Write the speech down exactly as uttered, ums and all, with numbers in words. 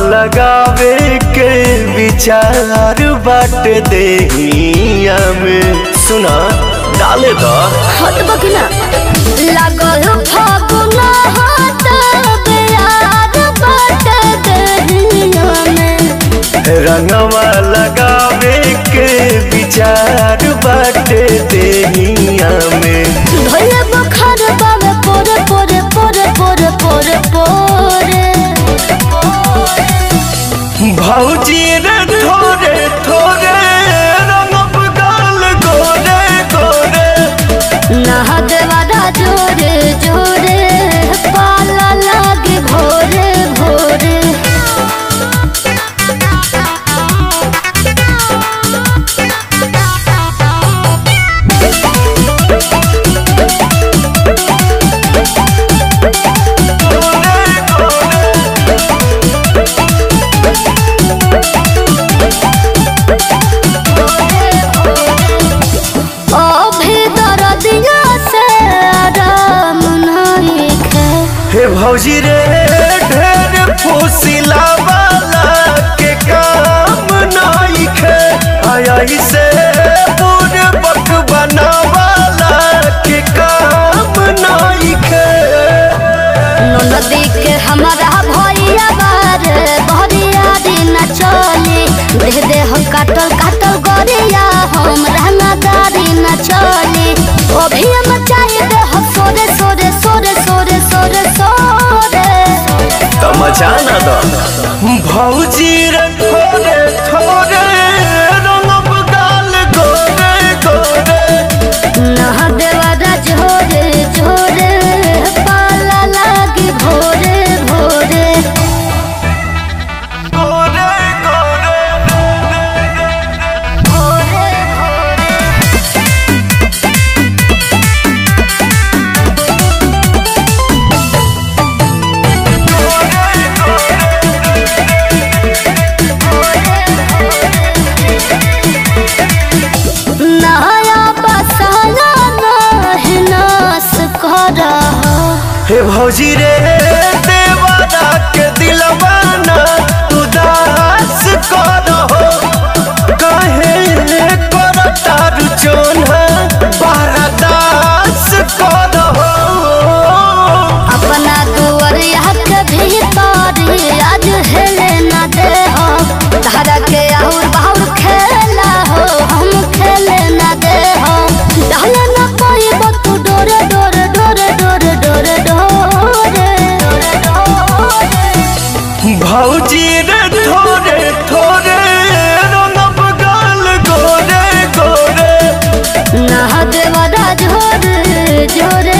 लगावे के विचार बाट देहिया में सुना डाले दा हट बकना लागल फागुना हाथ प्यार बाट देहिया में रंगवा लगावे के विचार बाट देहिया में भले बखर बावे पोरे पोरे पोरे पोरे पोरे पोरे भौजी रे थोरे थोरे रंगब गाल गोरे गोरे नहा देवारा जोरे जोरे पाला लागे भोरे भोरे हे भौजी रे ढेर फुसिला वाला के काम नहीं खे आया से पूरे बक बनावाला के काम नहीं खे नदी के हमारा भैया बार भरिया दिन चली दे दे हम काटल काटल गरिया हम रहना दारी न चली अभी हम चाहिए दे हम सोरे सोरे सोरे सोरे सोरे सोरे तमचाना दो भौजी रे थोरे थोरे रंगब गाल गोरे गोरे नहा देवारा जोरे जोरे पाला लागी भोरे भोरे गोरे गोरे भोरे नया बसाया नहीं नाश कर हे भौजी रे देवारा के दिलवाना तू दास करहो काहे करता रुचोना बरदास करहो अपना दुआरिया के भीतर आज हेले न दे हो धारा के और बाहर खेला हो हम खेले न दे हो डाले न कोई तू डोरे डोरे डोरे डोरे डोरे डोरे भौजी रे थोरे थोरे रंगब गाल गोरे गोरे नहा देवारा जोरे जोरे